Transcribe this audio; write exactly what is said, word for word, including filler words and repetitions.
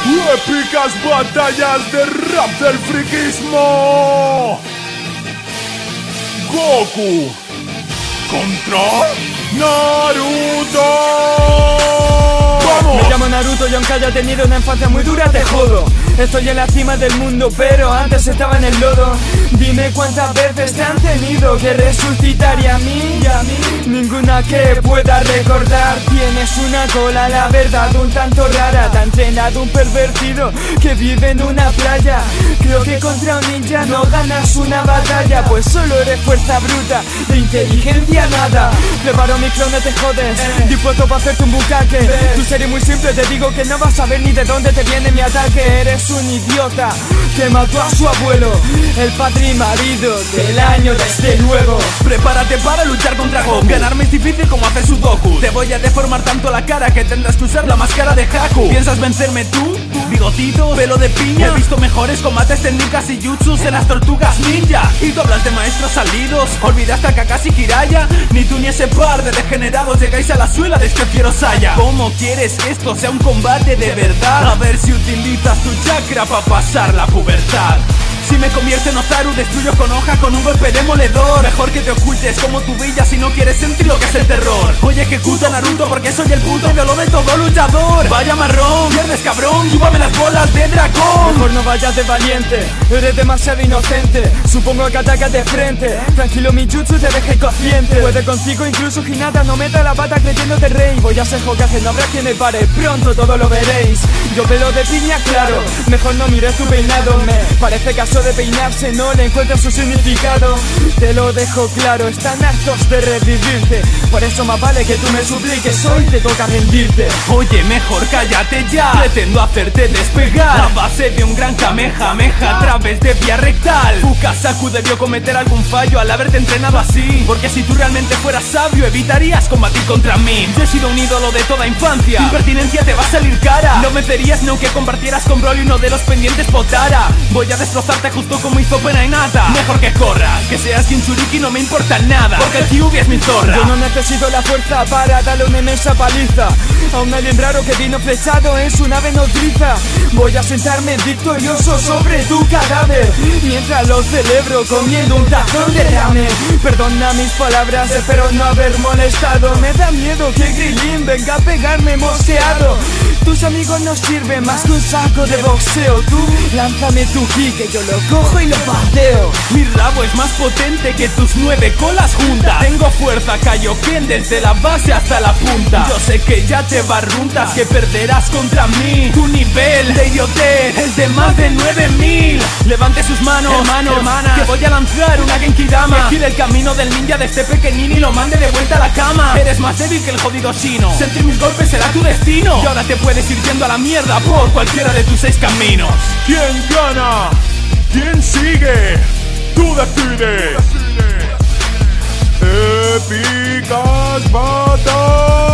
Épicas batallas de rap del friquismo. Goku contra Naruto. ¡Vamos! Me llamo Naruto y aunque haya tenido una infancia muy dura te jodo. Estoy en la cima del mundo pero antes estaba en el lodo. Dime cuántas veces te han tenido que resucitar y a mí, y a mí ninguna que pueda recordar. Tienes una cola, la verdad, un tanto rara. Te ha entrenado un pervertido que vive en una playa. Creo que contra un ninja no ganas una batalla, pues solo eres fuerza bruta, de inteligencia nada. Preparo mi clone, te jodes, dispuesto para hacerte un bucaque. Tu serie muy simple, te digo que no vas a ver ni de dónde te viene mi ataque. Eres un idiota que mató a su abuelo, el padre y marido del año desde luego. Prepárate para luchar contra Goku. Ganarme es difícil como hacer Sudoku. Te voy a deformar tanto la cara que tendrás que usar la máscara de Haku. ¿Piensas vencerme tú? Bigotito, pelo de piña. He visto mejores combates, técnicas y jutsus en las tortugas ninja. Y tú hablas de maestros salidos, olvidaste a Kakashi Jiraiya. Ni tú ni ese par de degenerados llegáis a la suela de este fiero Saya. ¿Cómo quieres que esto sea un combate de verdad? A ver si utilizas tu chakra para pasar la pubertad. Si me convierto en Ozaru, destruyo con hoja con un golpe demoledor. Mejor que te ocultes como tu villa si no quieres sentir lo que es el terror. Hoy ejecuta Naruto porque soy el puto ídolo de todo luchador. Vaya marrón, pierdes cabrón, chúpame las bolas de dragón. Mejor no vayas de valiente, eres demasiado inocente. Supongo que atacas de frente, tranquilo mi jutsu te deja inconsciente. Puede contigo incluso Hinata, no meta la pata creyéndote rey. Voy a ser Hokage, no habrá quien me pare, pronto todo lo veréis. Yo pelo de piña, claro, mejor no mires tu peinado. Me parece que de peinarse no le encuentra su significado. Te lo dejo claro, están hartos de revivirte. Por eso más vale que tú me supliques, hoy te toca rendirte. Oye, mejor cállate ya, pretendo hacerte despegar a base de un gran kamehameha a través de vía rectal. Fukasaku debió cometer algún fallo al haberte entrenado así, porque si tú realmente fueras sabio evitarías combatir contra mí. Yo he sido un ídolo de toda infancia, tu impertinencia te va a salir cara. No vencerías ni aunque compartieras con Broly uno de los pendientes Potara. Voy a destrozarte justo como hizo Pena y Nata. Mejor que corras, que seas Jinchuriki no me importa nada, porque el Kyuubi es mi zorra. Yo no necesito la fuerza para darle una inmensa paliza a un alien raro que vino flechado en su nave nodriza. Voy a sentarme victorioso sobre tu cadáver mientras lo celebro comiendo un tazón de ramen. Perdona mis palabras, espero no haber molestado. Me da miedo que Krilin venga a pegarme mosqueado. Tus amigos no sirven más que un saco de boxeo. Tú lánzame tu ki que yo lo cojo y lo pateo. Mi rabo es más potente que tus nueve colas juntas. Tengo fuerza Kaioken desde la base hasta la punta. Yo sé que ya te barruntas, que perderás contra mí. Tu nivel de idiotez es de más de nueve mil. Levante sus manos, hermano, hermana, que voy a lanzar una Genkidama que gire el camino del ninja de este pequeñín y lo mande de vuelta a la cama. Eres más débil que el jodido Shino, sentir mis golpes será tu destino. Y ahora te puedes ir yendo a la mierda por cualquiera de tus seis caminos. ¿Quién gana? ¿Quién sigue? Tú decides. Épicas batallas.